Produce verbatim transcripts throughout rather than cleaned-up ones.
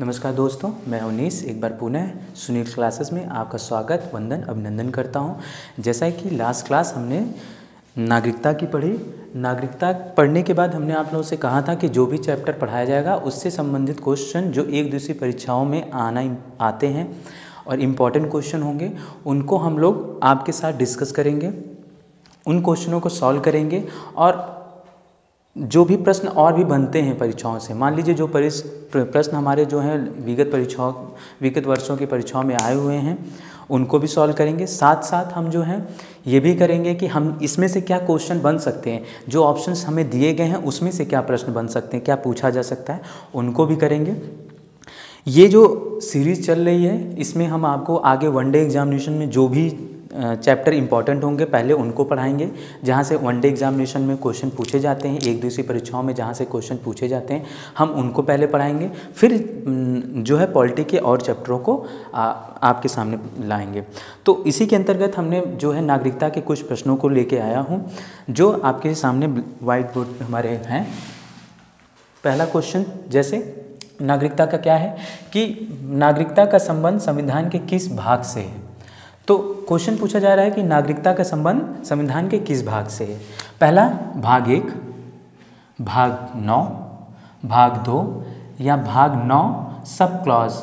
नमस्कार दोस्तों, मैं उन्नीस एक बार पुनः सुनील क्लासेस में आपका स्वागत वंदन अभिनंदन करता हूं। जैसा कि लास्ट क्लास हमने नागरिकता की पढ़ी। नागरिकता पढ़ने के बाद हमने आप लोगों से कहा था कि जो भी चैप्टर पढ़ाया जाएगा उससे संबंधित क्वेश्चन जो एक दूसरी परीक्षाओं में आना आते हैं और इम्पॉर्टेंट क्वेश्चन होंगे, उनको हम लोग आपके साथ डिस्कस करेंगे, उन क्वेश्चनों को सॉल्व करेंगे। और जो भी प्रश्न और भी बनते हैं परीक्षाओं से, मान लीजिए जो प्रश्न हमारे जो हैं विगत परीक्षाओं विगत वर्षों की परीक्षाओं में आए हुए हैं, उनको भी सॉल्व करेंगे। साथ साथ हम जो हैं ये भी करेंगे कि हम इसमें से क्या क्वेश्चन बन सकते हैं, जो ऑप्शंस हमें दिए गए हैं उसमें से क्या प्रश्न बन सकते हैं, क्या पूछा जा सकता है, उनको भी करेंगे। ये जो सीरीज़ चल रही है इसमें हम आपको आगे वनडे एग्जामिनेशन में जो भी चैप्टर इंपॉर्टेंट होंगे पहले उनको पढ़ाएंगे, जहाँ से वनडे एग्जामिनेशन में क्वेश्चन पूछे जाते हैं, एक दूसरी परीक्षाओं में जहाँ से क्वेश्चन पूछे जाते हैं हम उनको पहले पढ़ाएंगे। फिर जो है पॉलिटी के और चैप्टरों को आ, आपके सामने लाएंगे। तो इसी के अंतर्गत हमने जो है नागरिकता के कुछ प्रश्नों को लेके आया हूँ, जो आपके सामने वाइट बोर्ड हमारे हैं। पहला क्वेश्चन जैसे नागरिकता का क्या है कि नागरिकता का संबंध संविधान के किस भाग से है। तो क्वेश्चन पूछा जा रहा है कि नागरिकता का संबंध संविधान के किस भाग से है। पहला भाग एक, भाग नौ, भाग दो या भाग नौ सब क्लॉज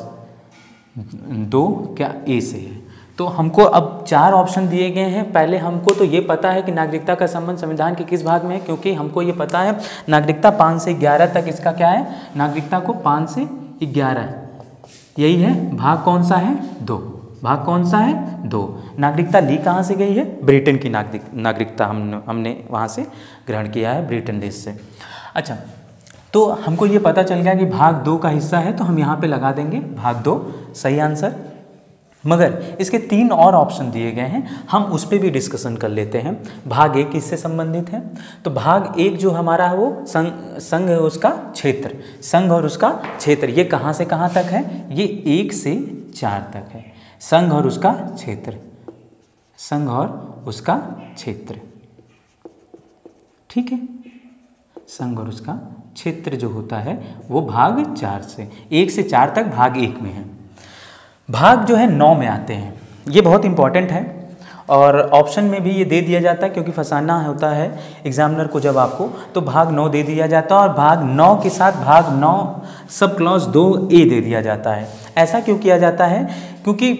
दो क्या ए से है। तो हमको अब चार ऑप्शन दिए गए हैं। पहले हमको तो ये पता है कि नागरिकता का संबंध संविधान के किस भाग में है, क्योंकि हमको ये पता है नागरिकता पाँच से ग्यारह तक इसका क्या है, नागरिकता को पाँच से ग्यारह यही है। भाग कौन सा है, दो। भाग कौन सा है, दो। नागरिकता ली कहाँ से गई है, ब्रिटेन की नागरिक नागरिकता हमने हमने वहाँ से ग्रहण किया है, ब्रिटेन देश से। अच्छा, तो हमको ये पता चल गया कि भाग दो का हिस्सा है, तो हम यहाँ पे लगा देंगे भाग दो सही आंसर। मगर इसके तीन और ऑप्शन दिए गए हैं, हम उस पर भी डिस्कशन कर लेते हैं। भाग एक किससे संबंधित है, तो भाग एक जो हमारा है वो संघ संघ है उसका क्षेत्र, संघ और उसका क्षेत्र। ये कहाँ से कहाँ तक है, ये एक से चार तक है। संघ और उसका क्षेत्र, संघ और उसका क्षेत्र, ठीक है। संघ और उसका क्षेत्र जो होता है वो भाग चार से, एक से चार तक भाग एक में है। भाग जो है नौ में आते हैं, ये बहुत इंपॉर्टेंट है और ऑप्शन में भी ये दे दिया जाता है, क्योंकि फंसाना होता है एग्जामिनर को जब आपको, तो भाग नौ दे दिया जाता है और भाग नौ के साथ भाग नौ सब क्लॉज दो ए दे दिया जाता है। ऐसा क्यों किया जाता है, क्योंकि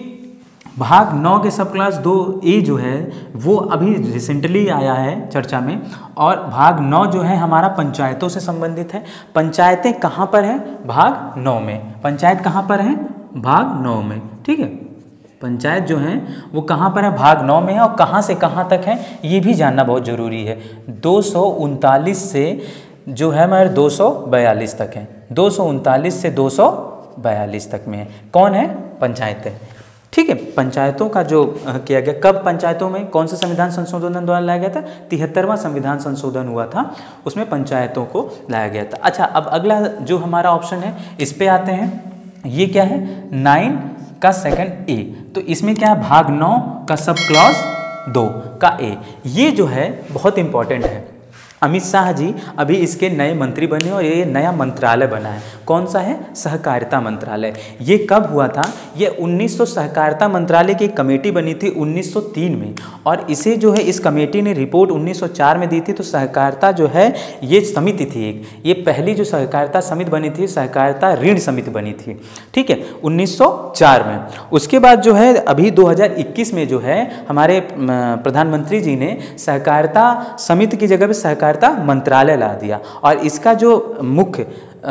भाग नौ के सब क्लास दो ए जो है वो अभी रिसेंटली आया है चर्चा में, और भाग नौ जो है हमारा पंचायतों से संबंधित है। पंचायतें कहाँ पर हैं, भाग नौ में। पंचायत कहाँ पर है, भाग नौ में, ठीक है। पंचायत जो है वो कहाँ पर है, भाग नौ में है। और कहाँ से कहाँ तक है ये भी जानना बहुत ज़रूरी है। दो सौ उनतालीस से जो है हमारे दो सौ बयालीस तक है, दो सौ उनतालीस से दो सौ बयालीस तक में है। कौन है, पंचायतें, ठीक है। पंचायतों का जो किया गया, कब पंचायतों में कौन सा संविधान संशोधन द्वारा लाया गया था, तिहत्तरवां संविधान संशोधन हुआ था, उसमें पंचायतों को लाया गया था। अच्छा, अब अगला जो हमारा ऑप्शन है इस पे आते हैं। ये क्या है, नाइन का सेकंड ए, तो इसमें क्या है, भाग नौ का सब क्लॉज दो का ए। ये जो है बहुत इंपॉर्टेंट है। अमित शाह जी अभी इसके नए मंत्री बने और ये नया मंत्रालय बना है। कौन सा है, सहकारिता मंत्रालय। ये कब हुआ था, ये उन्नीस सौ सहकारिता मंत्रालय की कमेटी बनी थी उन्नीस सौ तीन में, और इसे जो है इस कमेटी ने रिपोर्ट उन्नीस सौ चार में दी थी। तो सहकारिता जो है ये समिति थी एक, ये पहली जो सहकारिता समिति बनी थी, सहकारिता ऋण समिति बनी थी, ठीक है, उन्नीस सौ चार में। उसके बाद जो है अभी दो हज़ार इक्कीस में जो है हमारे प्रधानमंत्री जी ने सहकारिता समिति की जगह पर सहकारिता मंत्रालय ला दिया, और इसका जो मुख्य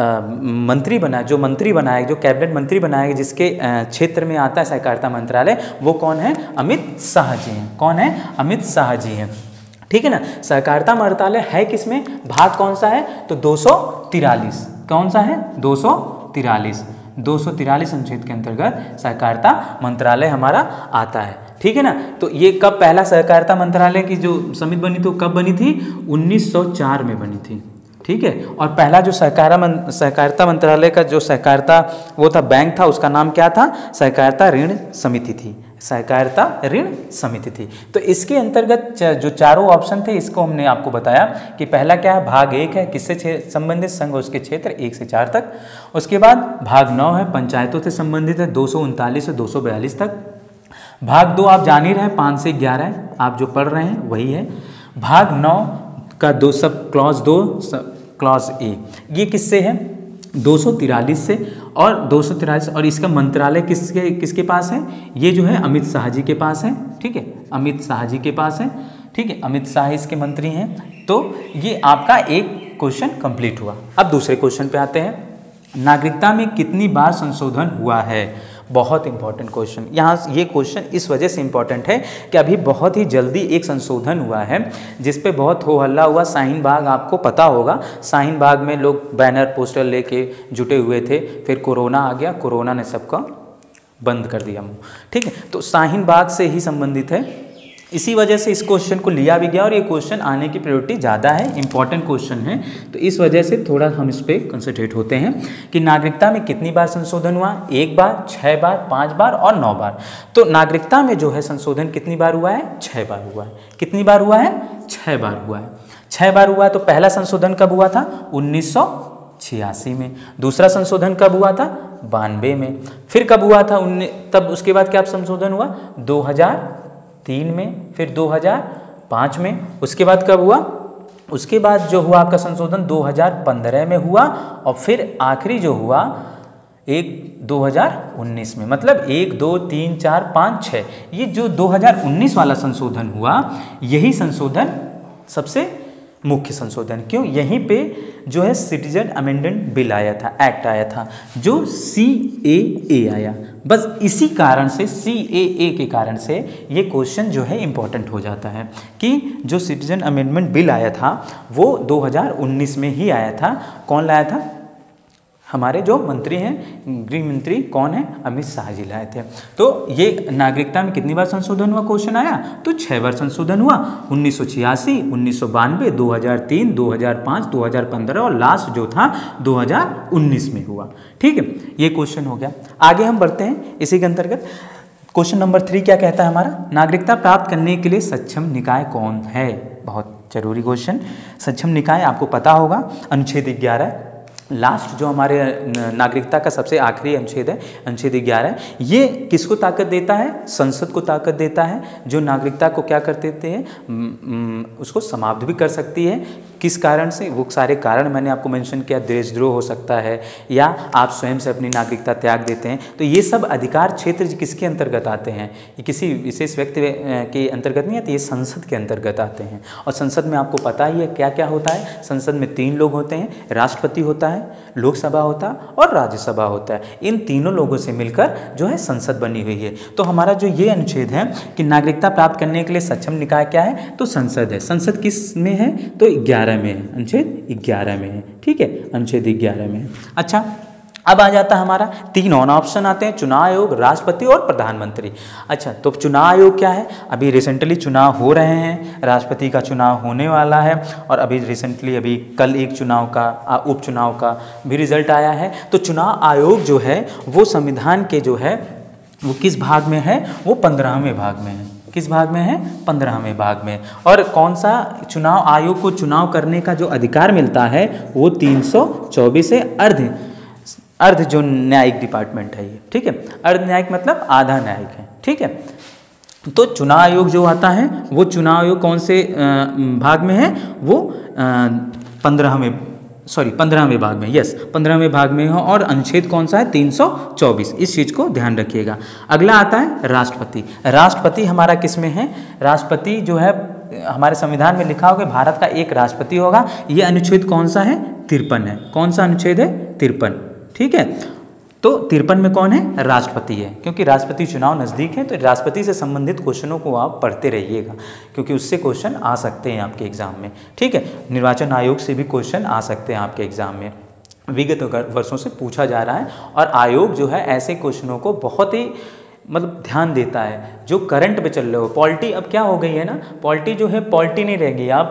मंत्री बना जो मंत्री बनाया जो कैबिनेट मंत्री बनाया जिसके क्षेत्र में आता है सहकारिता मंत्रालय, वो कौन है, अमित शाह जी हैं। कौन है, अमित शाह जी हैं, ठीक है ना। सहकारिता मंत्रालय है किसमें, भाग कौन सा है, तो दो सौ तिरालीस। कौन सा है, दो सौ तिरालीस दो सौ तिरालीस अनुच्छेद के अंतर्गत सहकारिता मंत्रालय हमारा आता है, ठीक है ना। तो ये कब पहला सहकारिता मंत्रालय की जो समिति बनी तो कब बनी थी, उन्नीस सौ चार में बनी थी, ठीक है। और पहला जो सहकारा मन, सहकारिता मंत्रालय का जो सहकारिता वो था बैंक था, उसका नाम क्या था, सहकारिता ऋण समिति थी, सहकारिता ऋण समिति थी। तो इसके अंतर्गत जो चारों ऑप्शन थे इसको हमने आपको बताया कि पहला क्या है, भाग एक है किससे संबंधित, संघ उसके क्षेत्र एक से चार तक। उसके बाद भाग नौ है पंचायतों से संबंधित है दो सौ उनतालीस से दो सौ बयालीस तक। भाग दो आप जान ही रहे हैं पाँच से ग्यारह है, आप जो पढ़ रहे हैं वही है। भाग नौ का दो सब क्लॉज दो क्लॉज ए ये किससे है, दो सौ तिरालीस से और दो सौ तिरालीस और इसका मंत्रालय किसके किसके पास है, ये जो है अमित शाह जी के पास है। ठीक है, अमित शाह जी के पास है। ठीक है, अमित शाह इसके मंत्री हैं। तो ये आपका एक क्वेश्चन कंप्लीट हुआ। अब दूसरे क्वेश्चन पे आते हैं, नागरिकता में कितनी बार संशोधन हुआ है। बहुत इंपॉर्टेंट क्वेश्चन, यहाँ ये क्वेश्चन इस वजह से इंपॉर्टेंट है कि अभी बहुत ही जल्दी एक संशोधन हुआ है जिस पे बहुत हो हल्ला हुआ। शाहीन बाग आपको पता होगा, शाहीन बाग में लोग बैनर पोस्टर लेके जुटे हुए थे, फिर कोरोना आ गया, कोरोना ने सबका बंद कर दिया मुँह। ठीक है, तो शाहीन बाग से ही संबंधित है, इसी वजह से इस क्वेश्चन को लिया भी गया और ये क्वेश्चन आने की प्रायोरिटी ज़्यादा है, इंपॉर्टेंट क्वेश्चन है। तो इस वजह से थोड़ा हम इस पर कंसंट्रेट होते हैं कि नागरिकता में कितनी बार संशोधन हुआ, एक बार, छः बार, पाँच बार और नौ बार। तो नागरिकता में जो है संशोधन कितनी बार हुआ है, छः बार हुआ है। कितनी बार हुआ है, छः बार हुआ है। छः बार हुआ है। तो पहला संशोधन कब हुआ था, उन्नीस सौ छियासी में। दूसरा संशोधन कब हुआ था, बानवे में। फिर कब हुआ था, उन्नीस तब उसके बाद क्या संशोधन हुआ, दो हज़ार तीन में, फिर दो हज़ार पाँच में। उसके बाद कब हुआ, उसके बाद जो हुआ आपका संशोधन दो हज़ार पंद्रह में हुआ और फिर आखिरी जो हुआ एक दो हज़ार उन्नीस में। मतलब एक दो तीन चार पाँच छः, ये जो दो हज़ार उन्नीस वाला संशोधन हुआ यही संशोधन सबसे मुख्य संशोधन। क्यों, यहीं पे जो है सिटीजन अमेंडमेंट बिल आया था, एक्ट आया था, जो सी ए ए आया। बस इसी कारण से, सी ए ए के कारण से ये क्वेश्चन जो है इम्पॉर्टेंट हो जाता है कि जो सिटीजन अमेंडमेंट बिल आया था वो दो हज़ार उन्नीस में ही आया था। कौन लाया था, हमारे जो मंत्री हैं, गृह मंत्री कौन है, अमित शाह जी लाए थे। तो ये नागरिकता में कितनी बार संशोधन हुआ क्वेश्चन आया, तो छः बार संशोधन हुआ, उन्नीस सौ छियासी, उन्नीस सौ बानवे, दो हज़ार तीन, दो हज़ार पाँच, दो हज़ार पंद्रह और लास्ट जो था दो हज़ार उन्नीस में हुआ। ठीक है, ये क्वेश्चन हो गया। आगे हम बढ़ते हैं इसी के अंतर्गत। क्वेश्चन नंबर थ्री क्या कहता है हमारा, नागरिकता प्राप्त करने के लिए सक्षम निकाय कौन है। बहुत जरूरी क्वेश्चन। सक्षम निकाय आपको पता होगा, अनुच्छेद ग्यारह, लास्ट जो हमारे नागरिकता का सबसे आखिरी अनुच्छेद है, अनुच्छेद ग्यारह। ये किसको ताकत देता है, संसद को ताकत देता है, जो नागरिकता को क्या कर देते हैं, उसको समाप्त भी कर सकती है। किस कारण से, वो सारे कारण मैंने आपको मेंशन किया, देशद्रोह हो सकता है या आप स्वयं से अपनी नागरिकता त्याग देते हैं। तो ये सब अधिकार क्षेत्र किसके अंतर्गत आते हैं, ये किसी विशेष व्यक्ति के अंतर्गत नहीं आते, ये संसद के अंतर्गत आते हैं। और संसद में आपको पता ही है क्या क्या होता है, संसद में तीन लोग होते हैं, राष्ट्रपति होता है, लोकसभा होता है और राज्यसभा होता है। इन तीनों लोगों से मिलकर जो है संसद बनी हुई है। तो हमारा जो ये अनुच्छेद है कि नागरिकता प्राप्त करने के लिए सक्षम निकाय क्या है, तो संसद है। संसद किस में है, तो ग्यारह में है, अनुच्छेद ग्यारह में है। ठीक है, अनुच्छेद ग्यारह में है। अच्छा, अब आ जाता है हमारा तीन और ऑप्शन आते हैं, चुनाव आयोग, राष्ट्रपति और प्रधानमंत्री। अच्छा, तो चुनाव आयोग क्या है, अभी रिसेंटली चुनाव हो रहे हैं, राष्ट्रपति का चुनाव होने वाला है और अभी रिसेंटली अभी कल एक चुनाव का, उपचुनाव का भी रिजल्ट आया है। तो चुनाव आयोग जो है वो संविधान के जो है वो किस भाग में है, वो पंद्रहवें भाग में है। किस भाग में है, पंद्रहवें भाग में। और कौन सा, चुनाव आयोग को चुनाव करने का जो अधिकार मिलता है वो तीन सौ चौबीस है, अर्ध अर्ध जो न्यायिक डिपार्टमेंट है ये। ठीक है, अर्ध न्यायिक मतलब आधा न्यायिक है। ठीक है, तो चुनाव आयोग जो आता है वो चुनाव आयोग कौन से भाग में है, वो पंद्रहवें सॉरी पंद्रहवें भाग में, यस पंद्रहवें भाग में है। और अनुच्छेद कौन सा है, तीन सौ चौबीस। इस चीज़ को ध्यान रखिएगा। अगला आता है राष्ट्रपति। राष्ट्रपति हमारा किस में है, राष्ट्रपति जो है हमारे संविधान में लिखा होगा भारत का एक राष्ट्रपति होगा। ये अनुच्छेद कौन सा है, तिरपन है। कौन सा अनुच्छेद है, तिरपन। ठीक है, तो तिरपन में कौन है, राष्ट्रपति है। क्योंकि राष्ट्रपति चुनाव नज़दीक है तो राष्ट्रपति से संबंधित क्वेश्चनों को आप पढ़ते रहिएगा, क्योंकि उससे क्वेश्चन आ सकते हैं आपके एग्जाम में। ठीक है, निर्वाचन आयोग से भी क्वेश्चन आ सकते हैं आपके एग्जाम में, विगत वर्षों से पूछा जा रहा है। और आयोग जो है ऐसे क्वेश्चनों को बहुत ही मतलब ध्यान देता है जो करंट में चल रहे हो। पॉलिटी अब क्या हो गई है ना, पॉलिटी जो है पॉलिटी नहीं रह गई। आप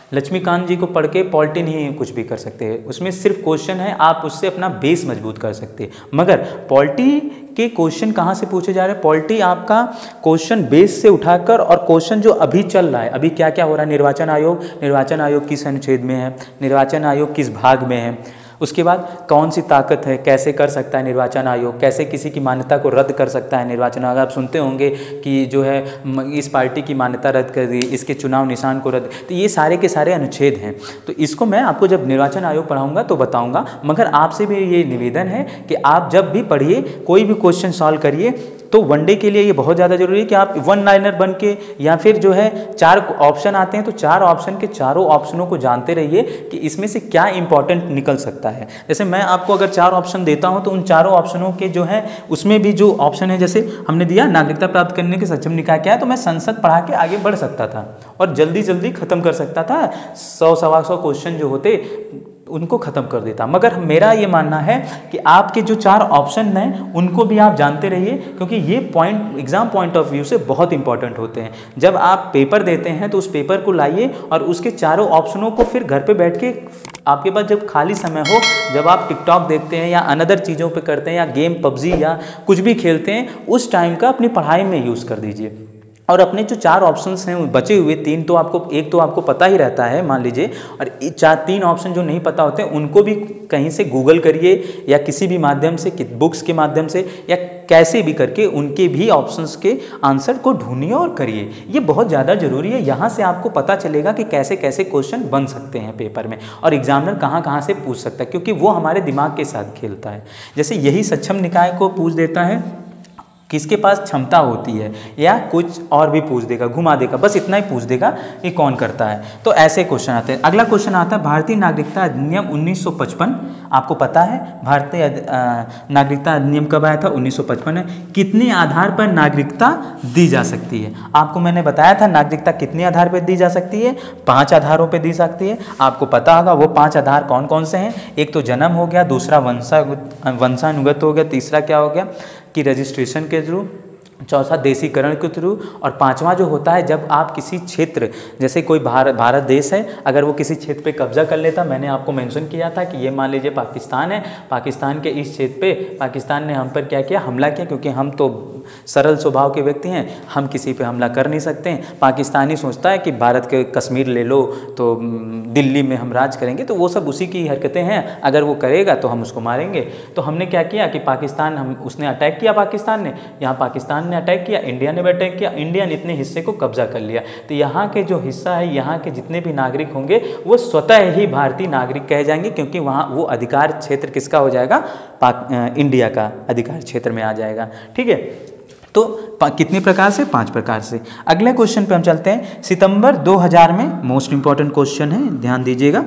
लक्ष्मीकांत जी को पढ़ के पॉलिटी नहीं कुछ भी कर सकते हैं, उसमें सिर्फ क्वेश्चन है, आप उससे अपना बेस मजबूत कर सकते हैं। मगर पॉलिटी के क्वेश्चन कहाँ से पूछे जा रहे हैं? पॉलिटी आपका क्वेश्चन बेस से उठाकर और क्वेश्चन जो अभी चल रहा है, अभी क्या क्या हो रहा है, निर्वाचन आयोग निर्वाचन आयोग किस अनुच्छेद में है, निर्वाचन आयोग किस भाग में है, उसके बाद कौन सी ताकत है, कैसे कर सकता है निर्वाचन आयोग, कैसे किसी की मान्यता को रद्द कर सकता है निर्वाचन आयोग। आप सुनते होंगे कि जो है इस पार्टी की मान्यता रद्द कर दी, इसके चुनाव निशान को रद्द, तो ये सारे के सारे अनुच्छेद हैं। तो इसको मैं आपको जब निर्वाचन आयोग पढ़ाऊंगा तो बताऊंगा। मगर आपसे भी ये निवेदन है कि आप जब भी पढ़िए, कोई भी क्वेश्चन सॉल्व करिए, तो वनडे के लिए ये बहुत ज़्यादा जरूरी है कि आप वन लाइनर बन के, या फिर जो है चार ऑप्शन आते हैं तो चार ऑप्शन के चारों ऑप्शनों को जानते रहिए कि इसमें से क्या इंपॉर्टेंट निकल सकता है। जैसे मैं आपको अगर चार ऑप्शन देता हूं तो उन चारों ऑप्शनों के जो है उसमें भी जो ऑप्शन है, जैसे हमने दिया नागरिकता प्राप्त करने के सक्षम निकाय क्या है, तो मैं संसद पढ़ा के आगे बढ़ सकता था और जल्दी जल्दी खत्म कर सकता था, सौ सवा सौ क्वेश्चन जो होते उनको ख़त्म कर देता। मगर मेरा ये मानना है कि आपके जो चार ऑप्शन हैं उनको भी आप जानते रहिए, क्योंकि ये point exam point of view से बहुत इंपॉर्टेंट होते हैं। जब आप पेपर देते हैं तो उस पेपर को लाइए और उसके चारों ऑप्शनों को फिर घर पे बैठ के, आपके पास जब खाली समय हो, जब आप टिकटॉक देखते हैं या अनदर चीज़ों पे करते हैं या गेम पबजी या कुछ भी खेलते हैं, उस टाइम का अपनी पढ़ाई में यूज़ कर दीजिए। और अपने जो चार ऑप्शंस हैं बचे हुए तीन, तो आपको एक तो आपको पता ही रहता है मान लीजिए, और चार तीन ऑप्शन जो नहीं पता होते उनको भी कहीं से गूगल करिए या किसी भी माध्यम से, बुक्स के माध्यम से या कैसे भी करके उनके भी ऑप्शंस के आंसर को ढूंढिए और करिए। ये बहुत ज़्यादा ज़रूरी है। यहाँ से आपको पता चलेगा कि कैसे कैसे क्वेश्चन बन सकते हैं पेपर में और एग्जामिनर कहाँ कहाँ से पूछ सकता है, क्योंकि वो हमारे दिमाग के साथ खेलता है। जैसे यही सक्षम निकाय को पूछ देता है किसके पास क्षमता होती है, या कुछ और भी पूछ देगा, घुमा देगा, बस इतना ही पूछ देगा कि कौन करता है। तो ऐसे क्वेश्चन आते हैं। अगला क्वेश्चन आता है भारतीय नागरिकता अधिनियम उन्नीस सौ पचपन। आपको पता है भारतीय नागरिकता अधिनियम कब आया था? उन्नीस सौ पचपन है। कितने आधार पर नागरिकता दी जा सकती है? आपको मैंने बताया था नागरिकता कितने आधार पर दी जा सकती है? पाँच आधारों पर दी सकती है। आपको पता होगा वो पाँच आधार कौन कौन से हैं? एक तो जन्म हो गया, दूसरा वंशा वंशानुगत हो गया, तीसरा क्या हो गया कि रजिस्ट्रेशन के थ्रू, चौथा देशीकरण के थ्रू, और पांचवा जो होता है जब आप किसी क्षेत्र, जैसे कोई भारत भारत देश है, अगर वो किसी क्षेत्र पे कब्जा कर लेता, मैंने आपको मेंशन किया था कि ये मान लीजिए पाकिस्तान है, पाकिस्तान के इस क्षेत्र पे पाकिस्तान ने हम पर क्या किया? हमला किया, क्योंकि हम तो सरल स्वभाव के व्यक्ति हैं, हम किसी पे हमला कर नहीं सकते हैं। पाकिस्तानी सोचता है कि भारत के कश्मीर ले लो तो दिल्ली में हम राज करेंगे, तो वो सब उसी की हरकतें हैं, अगर वो करेगा तो हम उसको मारेंगे। तो हमने क्या किया कि पाकिस्तान, हम उसने अटैक किया, पाकिस्तान ने, यहाँ पाकिस्तान ने अटैक किया, इंडिया ने भी अटैक किया, इंडिया ने इतने हिस्से को कब्जा कर लिया। तो यहाँ के जो हिस्सा है, यहाँ के जितने भी नागरिक होंगे वो स्वतः ही भारतीय नागरिक कहे जाएंगे, क्योंकि वहाँ वो अधिकार क्षेत्र किसका हो जाएगा? पाक इंडिया का अधिकार क्षेत्र में आ जाएगा। ठीक है, तो कितने प्रकार से? पांच प्रकार से। अगले क्वेश्चन पे हम चलते हैं। सितंबर दो हज़ार में, मोस्ट इंपॉर्टेंट क्वेश्चन है, ध्यान दीजिएगा।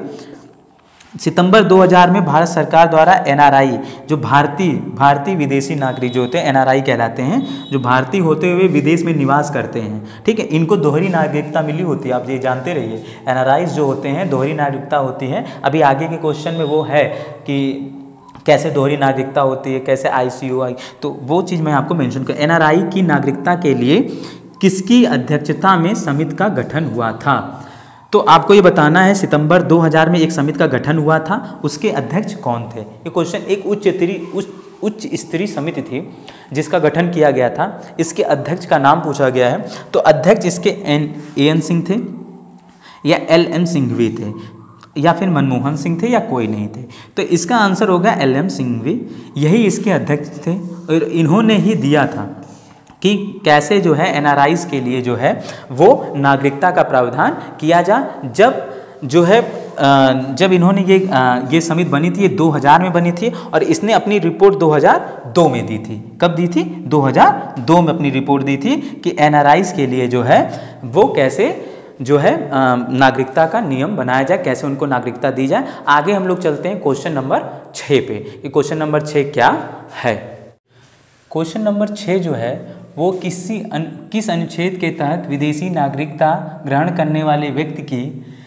सितंबर दो हज़ार में भारत सरकार द्वारा एनआरआई, जो भारतीय भारतीय विदेशी नागरिक जो होते हैं एनआरआई कहलाते हैं, जो भारतीय होते हुए विदेश में निवास करते हैं, ठीक है, इनको दोहरी नागरिकता मिली होती है, आप ये जानते रहिए। एनआरआई जो होते हैं दोहरी नागरिकता होती है। अभी आगे के क्वेश्चन में वो है कि कैसे दोहरी नागरिकता होती है, कैसे आईसीयूआई, तो वो चीज़ मैं आपको मेंशन कर। एनआरआई की नागरिकता के लिए किसकी अध्यक्षता में समिति का गठन हुआ था? तो आपको ये बताना है, सितंबर दो हज़ार में एक समिति का गठन हुआ था, उसके अध्यक्ष कौन थे? ये क्वेश्चन, एक उच्च स्तरीय उच्च उच्च स्तरीय समिति थी जिसका गठन किया गया था, इसके अध्यक्ष का नाम पूछा गया है। तो अध्यक्ष इसके एन ए एन सिंह थे या एल एम सिंघवी थे या फिर मनमोहन सिंह थे या कोई नहीं थे? तो इसका आंसर होगा एल एम सिंघवी, यही इसके अध्यक्ष थे और इन्होंने ही दिया था कि कैसे जो है एनआरआईज के लिए जो है वो नागरिकता का प्रावधान किया जा। जब जो है जब इन्होंने ये ये समिति बनी थी, ये दो हज़ार में बनी थी और इसने अपनी रिपोर्ट दो हज़ार दो में दी थी। कब दी थी? दो हज़ार दो में अपनी रिपोर्ट दी थी कि एनआरआईज के लिए जो है वो कैसे जो है नागरिकता का नियम बनाया जाए, कैसे उनको नागरिकता दी जाए। आगे हम लोग चलते हैं क्वेश्चन नंबर छः पे कि क्वेश्चन नंबर छः क्या है। क्वेश्चन नंबर छः जो है वो किसी अन, किस अनुच्छेद के तहत विदेशी नागरिकता ग्रहण करने वाले व्यक्ति की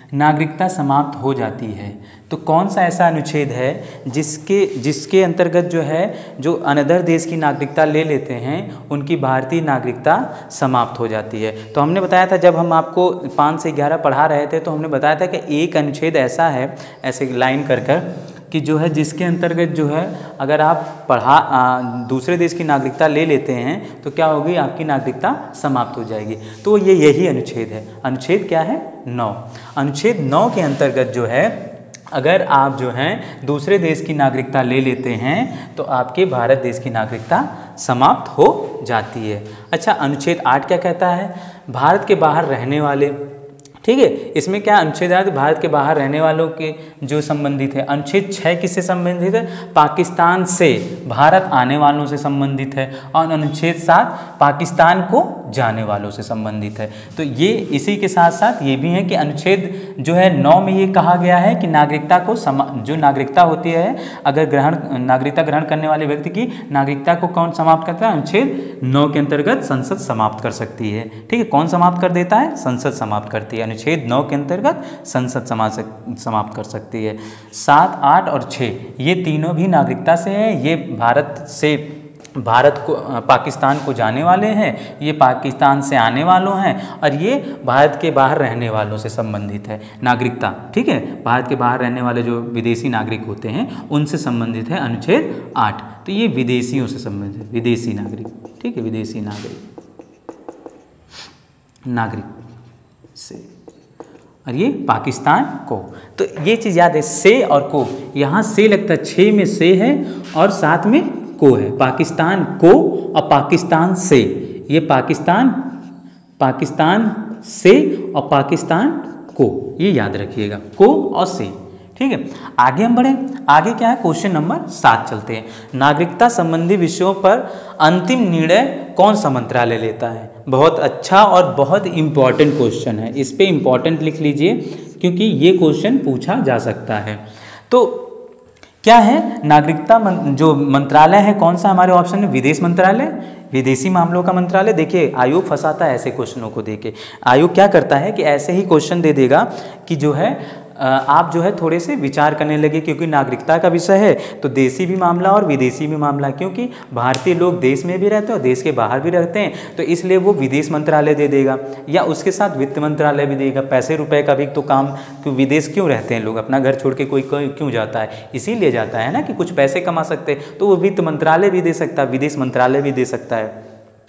नागरिकता समाप्त हो जाती है। तो कौन सा ऐसा अनुच्छेद है जिसके जिसके अंतर्गत जो है जो अनदर देश की नागरिकता ले लेते हैं उनकी भारतीय नागरिकता समाप्त हो जाती है। तो हमने बताया था जब हम आपको पाँच से ग्यारह पढ़ा रहे थे तो हमने बताया था कि एक अनुच्छेद ऐसा है, ऐसे लाइन कर कर कि जो है जिसके अंतर्गत जो है अगर आप पढ़ा आ, दूसरे देश की नागरिकता ले लेते हैं तो क्या होगी, आपकी नागरिकता समाप्त हो जाएगी। तो ये यही अनुच्छेद है। अनुच्छेद क्या है, नौ। अनुच्छेद नौ के अंतर्गत जो है अगर आप जो हैं दूसरे देश की नागरिकता ले लेते हैं तो आपके भारत देश की नागरिकता समाप्त हो जाती है। अच्छा, अनुच्छेद आठ क्या कहता है, भारत के बाहर रहने वाले, ठीक है, इसमें क्या अनुच्छेद है, भारत के बाहर रहने वालों के जो संबंधित है। अनुच्छेद छः किससे संबंधित है, पाकिस्तान से भारत आने वालों से संबंधित है। और अनुच्छेद सात पाकिस्तान को जाने वालों से संबंधित है। तो ये इसी के साथ साथ ये भी है कि अनुच्छेद जो है नौ में ये कहा गया है कि नागरिकता को समा जो नागरिकता होती है, अगर ग्रहण नागरिकता ग्रहण करने वाले व्यक्ति की नागरिकता को कौन समाप्त करता है, अनुच्छेद नौ के अंतर्गत संसद समाप्त कर सकती है। ठीक है, कौन समाप्त कर देता है, संसद समाप्त करती है। अनुच्छेद नौ के अंतर्गत संसद समाप्त कर सकती है। सात, आठ और छः ये तीनों भी नागरिकता से है। ये भारत से भारत को पाकिस्तान को जाने वाले हैं, ये पाकिस्तान से आने वालों हैं, और ये भारत के बाहर रहने वालों से संबंधित है नागरिकता। ठीक है, भारत के बाहर रहने वाले जो विदेशी नागरिक होते हैं उनसे संबंधित है अनुच्छेद आठ। तो ये विदेशियों से संबंधित है, विदेशी नागरिक। ठीक है, विदेशी नागरिक नागरिक से, और ये पाकिस्तान को। तो ये चीज़ याद है, से और को, यहाँ से लगता है, छः में से है और साथ में को है। पाकिस्तान को और पाकिस्तान से, ये पाकिस्तान पाकिस्तान से और पाकिस्तान को, ये याद रखिएगा, को और से। ठीक है, आगे हम बढ़े। आगे क्या है, क्वेश्चन नंबर सात चलते हैं। नागरिकता संबंधी विषयों पर अंतिम निर्णय कौन सा मंत्रालय लेता है। बहुत अच्छा और बहुत इम्पॉर्टेंट क्वेश्चन है, इस पे इम्पॉर्टेंट लिख लीजिए क्योंकि ये क्वेश्चन पूछा जा सकता है। तो क्या है, नागरिकता मन, जो मंत्रालय है कौन सा, हमारे ऑप्शन में विदेश मंत्रालय, विदेशी मामलों का मंत्रालय। देखिए आयोग फंसाता है ऐसे क्वेश्चनों को देके। आयोग क्या करता है कि ऐसे ही क्वेश्चन दे देगा कि जो है आप जो है थोड़े से विचार करने लगे, क्योंकि नागरिकता का विषय है तो देशी भी मामला और विदेशी भी मामला, क्योंकि भारतीय लोग देश में भी रहते हैं और देश के बाहर भी रहते हैं, तो इसलिए वो विदेश मंत्रालय दे देगा या उसके साथ वित्त मंत्रालय भी देगा। पैसे रुपए का भी तो काम, तो विदेश क्यों रहते हैं लोग, अपना घर छोड़ के कोई क्यों जाता है, इसीलिए जाता है ना कि कुछ पैसे कमा सकते, तो वो वित्त मंत्रालय भी दे सकता है, विदेश मंत्रालय भी दे सकता है।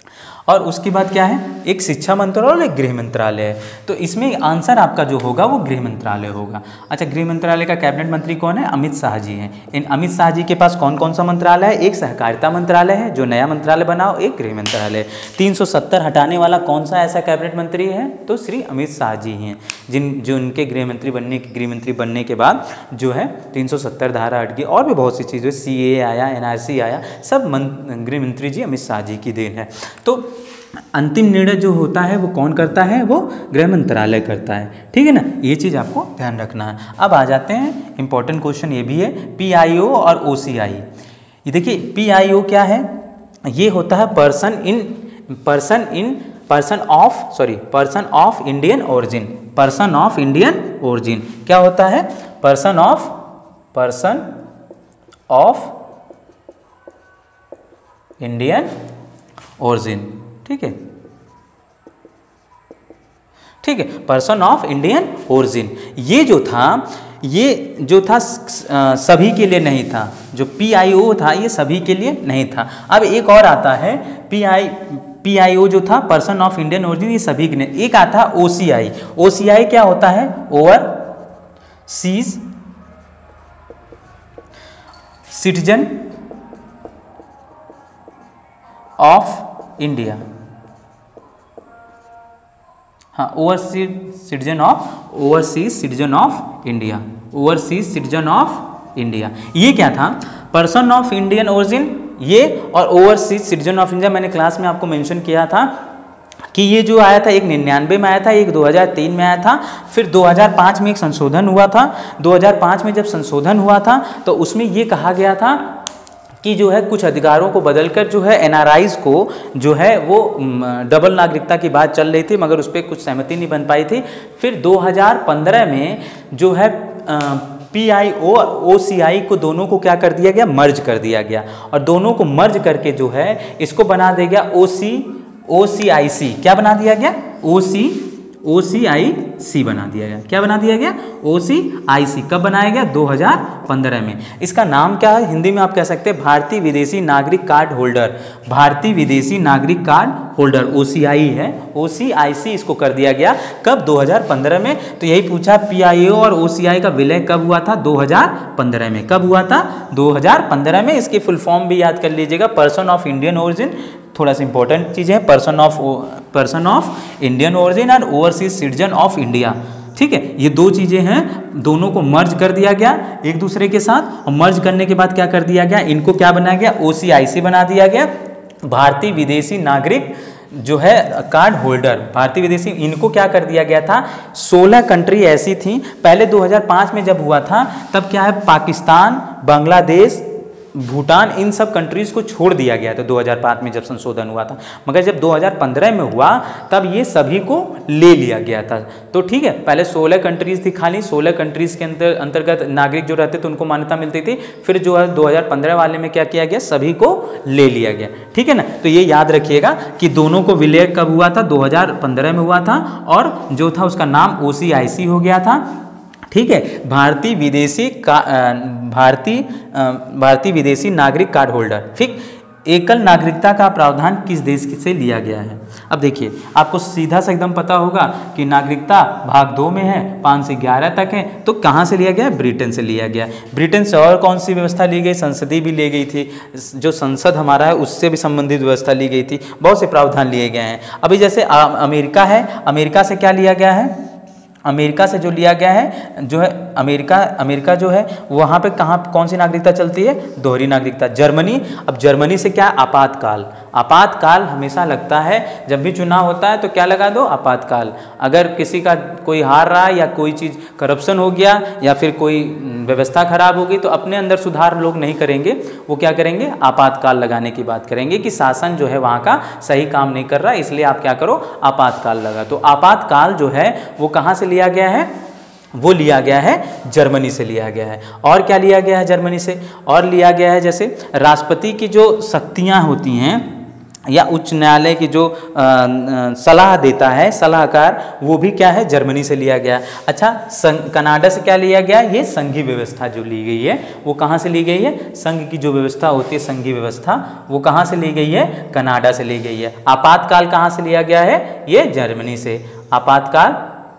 और उसके बाद क्या है, एक शिक्षा मंत्रालय और एक गृह मंत्रालय है। तो इसमें आंसर आपका जो होगा वो गृह मंत्रालय होगा। अच्छा, गृह मंत्रालय का कैबिनेट मंत्री कौन है, अमित शाह जी हैं। इन अमित शाह जी के पास कौन कौन सा मंत्रालय है, एक सहकारिता मंत्रालय है जो नया मंत्रालय बना, एक गृह मंत्रालय। तीन सौ सत्तर हटाने वाला कौन सा ऐसा कैबिनेट मंत्री है, तो श्री अमित शाह जी हैं, जिन जो उनके गृह मंत्री बनने गृह मंत्री बनने के बाद जो है तीन सौ सत्तर धारा हट गई। और भी बहुत सी चीज़ें, सी ए आया, एन आर सी आया, सब गृह मंत्री जी अमित शाह जी की देन है। तो अंतिम निर्णय जो होता है वो कौन करता है, वो गृह मंत्रालय करता है। ठीक है ना, ये चीज़ आपको ध्यान रखना है। अब आ जाते हैं, इंपॉर्टेंट क्वेश्चन ये भी है, पी आई ओ और ओ सी आई। ये देखिए, पी आई ओ क्या है, ये होता है person in person in person of sorry person of Indian origin. Person of Indian origin क्या होता है, person of person of Indian origin. ठीक है, ठीक है, पर्सन ऑफ इंडियन ओरिजिन। ये जो था ये जो था सभी के लिए नहीं था, जो पी आई ओ था ये सभी के लिए नहीं था। अब एक और आता है पी आई पी आई ओ जो था पर्सन ऑफ इंडियन ओरिजिन, ये सभी के लिए। एक आता ओ सी आई। ओ सी आई क्या होता है, overseas citizen of India. हाँ, overseas citizen of overseas citizen of India, overseas citizen of India. ये क्या था, पर्सन ऑफ इंडियन ओरिजिन ये, और ओवरसीज सिटीजन ऑफ इंडिया। मैंने क्लास में आपको मेंशन किया था कि ये जो आया था एक निन्यानवे में आया था, एक दो हज़ार तीन में आया था, फिर दो हज़ार पाँच में एक संशोधन हुआ था। दो हज़ार पाँच में जब संशोधन हुआ था तो उसमें ये कहा गया था कि जो है कुछ अधिकारों को बदलकर जो है एनआरआईज को जो है वो डबल नागरिकता की बात चल रही थी, मगर उस पर कुछ सहमति नहीं बन पाई थी। फिर दो हज़ार पंद्रह में जो है पी आई ओ और ओ सी आई को दोनों को क्या कर दिया गया, मर्ज कर दिया गया, और दोनों को मर्ज करके जो है इसको बना दिया गया ओ सी ओ सी आई सी। क्या बना दिया गया, ओ सी ओ सी आई सी बना दिया गया। क्या बना दिया गया, ओ सी आई सी। कब बनाया गया, दो हज़ार पंद्रह में। इसका नाम क्या है, हिंदी में आप कह सकते हैं भारतीय विदेशी नागरिक कार्ड होल्डर। भारतीय विदेशी नागरिक कार्ड होल्डर ओ सी आई है, ओ सी आई सी इसको कर दिया गया। कब, दो हज़ार पंद्रह में। तो यही पूछा पी आई ओ और ओ सी आई का विलय कब हुआ था, दो हज़ार पंद्रह में। कब हुआ था, दो हज़ार पंद्रह में। इसकी फुल फॉर्म भी याद कर लीजिएगा, पर्सन ऑफ इंडियन ओरिजिन, थोड़ा सा इंपॉर्टेंट चीज़ है, person of person of Indian origin और ओवरसीज सिटीजन ऑफ इंडिया। ठीक है, ये दो चीज़ें हैं, दोनों को मर्ज कर दिया गया एक दूसरे के साथ, और मर्ज करने के बाद क्या कर दिया गया, इनको क्या बनाया गया, ओ सी आई सी बना दिया गया, भारतीय विदेशी नागरिक जो है कार्ड होल्डर। भारतीय विदेशी, इनको क्या कर दिया गया था, सोलह कंट्री ऐसी थी पहले दो हज़ार पाँच में जब हुआ था, तब क्या है, पाकिस्तान, बांग्लादेश, भूटान, इन सब कंट्रीज़ को छोड़ दिया गया था दो हज़ार पाँच में जब संशोधन हुआ था। मगर जब दो हज़ार पंद्रह में हुआ तब ये सभी को ले लिया गया था। तो ठीक है, पहले सोलह कंट्रीज़ थी, खाली सोलह कंट्रीज़ के अंदर अंतर्गत नागरिक जो रहते थे उनको मान्यता मिलती थी। फिर जो है दो हज़ार पंद्रह वाले में क्या किया गया, सभी को ले लिया गया। ठीक है ना, तो ये याद रखिएगा कि दोनों को विलय कब हुआ था, दो हज़ार पंद्रह में हुआ था, और जो था उसका नाम ओ सी आई सी हो गया था। ठीक है, भारतीय विदेशी का भारतीय भारतीय विदेशी नागरिक कार्ड होल्डर। ठीक, एकल नागरिकता का प्रावधान किस देश से लिया गया है। अब देखिए, आपको सीधा सा एकदम पता होगा कि नागरिकता भाग दो में है, पाँच से ग्यारह तक है, तो कहाँ से लिया गया है, ब्रिटेन से लिया गया। ब्रिटेन से और कौन सी व्यवस्था ली गई, संसदीय भी ली गई थी, जो संसद हमारा है उससे भी संबंधित व्यवस्था ली गई थी, बहुत से प्रावधान लिए गए हैं। अभी जैसे अमेरिका है, अमेरिका से क्या लिया गया है, अमेरिका से जो लिया गया है जो है अमेरिका अमेरिका जो है वहाँ पे कहाँ कौन सी नागरिकता चलती है, दोहरी नागरिकता। जर्मनी, अब जर्मनी से क्या, आपातकाल। आपातकाल हमेशा लगता है, जब भी चुनाव होता है तो क्या लगा दो, आपातकाल। अगर किसी का कोई हार रहा है या कोई चीज़ करप्शन हो गया या फिर कोई व्यवस्था खराब होगी तो अपने अंदर सुधार लोग नहीं करेंगे, वो क्या करेंगे, आपातकाल लगाने की बात करेंगे कि शासन जो है वहाँ का सही काम नहीं कर रहा, इसलिए आप क्या करो, आपातकाल लगा। तो आपातकाल जो है वो कहाँ से लिया गया है, वो लिया गया है जर्मनी से लिया गया है। और क्या लिया गया है जर्मनी से, और लिया गया है जैसे राष्ट्रपति की जो शक्तियाँ होती हैं या उच्च न्यायालय की जो आ, आ, सलाह देता है सलाहकार, वो भी क्या है, जर्मनी से लिया गया। अच्छा, कनाडा से क्या लिया गया, ये संघीय व्यवस्था जो ली गई है वो कहाँ से ली गई है, संघ की जो व्यवस्था होती है संघीय व्यवस्था, वो कहाँ से ली गई है, कनाडा से ली गई है। आपातकाल कहाँ से लिया गया है, ये जर्मनी से। आपातकाल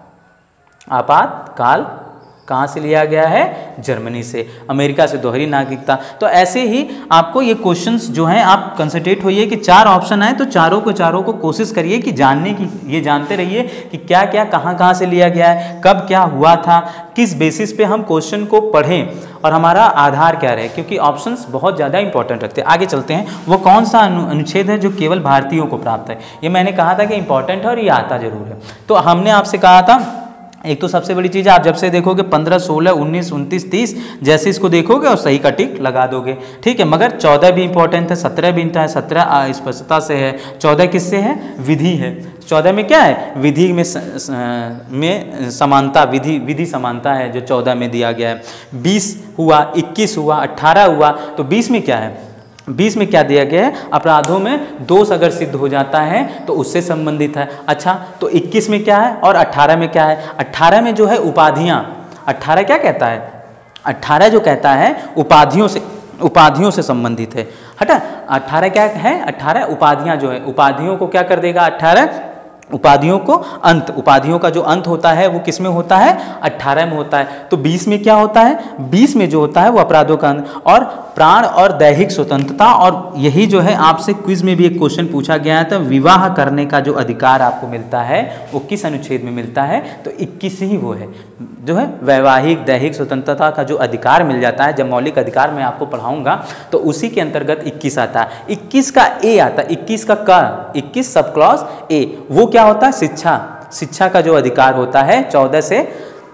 आपातकाल कहाँ से लिया गया है, जर्मनी से। अमेरिका से दोहरी नागरिकता। तो ऐसे ही आपको ये क्वेश्चंस जो हैं, आप कंसंट्रेट होइए कि चार ऑप्शन आए तो चारों को चारों को कोशिश करिए कि जानने की, ये जानते रहिए कि क्या क्या कहाँ कहाँ से लिया गया है, कब क्या हुआ था, किस बेसिस पे हम क्वेश्चन को पढ़ें और हमारा आधार क्या रहे, क्योंकि ऑप्शंस बहुत ज़्यादा इंपॉर्टेंट रखते हैं। आगे चलते हैं, वो कौन सा अनुच्छेद है जो केवल भारतीयों को प्राप्त है। ये मैंने कहा था कि इंपॉर्टेंट है और ये आता जरूर है। तो हमने आपसे कहा था, एक तो सबसे बड़ी चीज़ है, आप जब से देखोगे पंद्रह, सोलह, उन्नीस, उनतीस, तीस, जैसे इसको देखोगे और सही का टिक लगा दोगे। ठीक है, मगर चौदह भी इंपॉर्टेंट है, सत्रह भी है, सत्रह स्पष्टता से है, चौदह किससे है, विधि है। चौदह में क्या है, विधि में स, स, में समानता, विधि विधि समानता है जो चौदह में दिया गया है। बीस हुआ, इक्कीस हुआ, अट्ठारह हुआ, तो बीस में क्या है, बीस में क्या दिया गया है, अपराधों में दोष अगर सिद्ध हो जाता है तो उससे संबंधित है। अच्छा, तो इक्कीस में क्या है और अट्ठारह में क्या है, अट्ठारह में जो है उपाधियां, अट्ठारह क्या कहता है, अट्ठारह जो कहता है उपाधियों से, उपाधियों से संबंधित है। हटा, अट्ठारह क्या है, अट्ठारह उपाधियां जो है, उपाधियों को क्या कर देगा, अट्ठारह उपाधियों को अंत, उपाधियों का जो अंत होता है वो किस में होता है, अट्ठारह में होता है। तो बीस में क्या होता है, बीस में जो होता है वो अपराधों का अंत और प्राण और दैहिक स्वतंत्रता। और यही जो है आपसे क्विज में भी एक क्वेश्चन पूछा गया था, विवाह करने का जो अधिकार आपको मिलता है वो किस अनुच्छेद में मिलता है, तो इक्कीस ही वो है जो है वैवाहिक दैहिक स्वतंत्रता का जो अधिकार मिल जाता है। जब मौलिक अधिकार मैं आपको पढ़ाऊंगा तो उसी के अंतर्गत इक्कीस आता है। इक्कीस का ए आता है, इक्कीस का क, इक्कीस सब क्लॉज ए, वो क्या होता है, शिक्षा, शिक्षा का जो अधिकार होता है चौदह से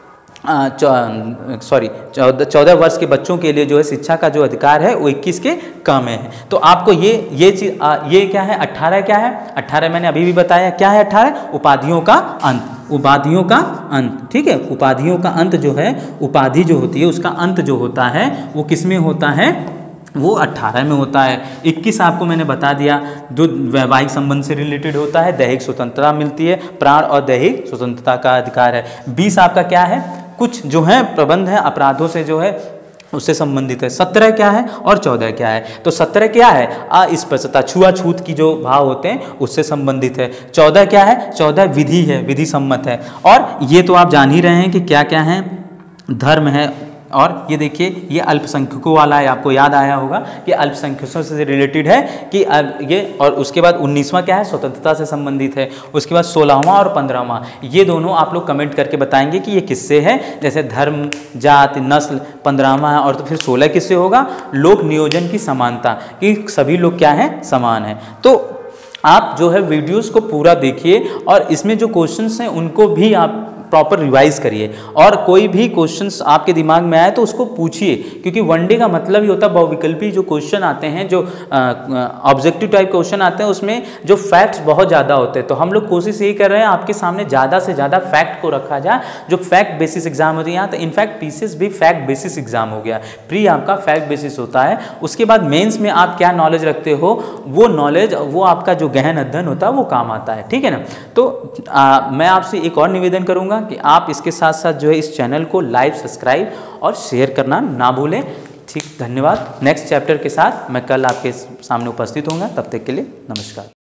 सॉरी चौदह चौदह वर्ष के बच्चों के लिए जो है शिक्षा का जो अधिकार है वो इक्कीस के कम है। तो आपको ये ये चीज ये क्या है, अट्ठारह क्या है, अट्ठारह मैंने अभी भी बताया क्या है, अट्ठारह उपाधियों का अंत, उपाधियों का अंत, ठीक है। उपाधियों का अंत जो है, उपाधि जो होती है उसका अंत जो होता है वो किस में होता है, वो अट्ठारह में होता है। इक्कीस आपको मैंने बता दिया जो वैवाहिक संबंध से रिलेटेड होता है, दैहिक स्वतंत्रता मिलती है, प्राण और दैहिक स्वतंत्रता का अधिकार है। बीस आपका क्या है, कुछ जो है प्रबंध है अपराधों से जो है उससे संबंधित है। सत्रह क्या है और चौदह क्या है, तो सत्रह क्या है, अस्पृश्यता छुआछूत की जो भाव होते हैं उससे संबंधित है। चौदह क्या है, चौदह विधि है, विधि सम्मत है। और ये तो आप जान ही रहे हैं कि क्या क्या है, धर्म है। और ये देखिए ये अल्पसंख्यकों वाला है, आपको याद आया होगा कि अल्पसंख्यकों से रिलेटेड है कि ये। और उसके बाद उन्नीसवां क्या है, स्वतंत्रता से संबंधित है। उसके बाद सोलहवां और पंद्रहवां, ये दोनों आप लोग कमेंट करके बताएंगे कि ये किससे है, जैसे धर्म, जाति, नस्ल पंद्रहवां है। और तो फिर सोलह किससे होगा, लोक नियोजन की समानता, कि सभी लोग क्या है, समान है। तो आप जो है वीडियोस को पूरा देखिए और इसमें जो क्वेश्चंस हैं उनको भी आप प्रॉपर रिवाइज करिए। और कोई भी क्वेश्चंस आपके दिमाग में आए तो उसको पूछिए, क्योंकि वनडे का मतलब ही होता है बहुविकल्पी जो क्वेश्चन आते हैं, जो ऑब्जेक्टिव टाइप क्वेश्चन आते हैं उसमें जो फैक्ट्स बहुत ज़्यादा होते हैं। तो हम लोग कोशिश यही कर रहे हैं आपके सामने ज़्यादा से ज़्यादा फैक्ट को रखा जाए, जो फैक्ट बेसिस एग्जाम होती है। यहाँ तो इनफैक्ट पीसीएस भी फैक्ट बेसिस एग्जाम हो गया, प्री आपका फैक्ट बेसिस होता है। उसके बाद मेन्स में आप क्या नॉलेज रखते हो, वो नॉलेज वो आपका जो गहन अध्ययन होता है वो काम आता है, ठीक है ना। तो आ, मैं आपसे एक और निवेदन करूँगा कि आप इसके साथ साथ जो है इस चैनल को लाइक, सब्सक्राइब और शेयर करना ना भूलें। ठीक, धन्यवाद। नेक्स्ट चैप्टर के साथ मैं कल आपके सामने उपस्थित होऊंगा, तब तक के लिए नमस्कार।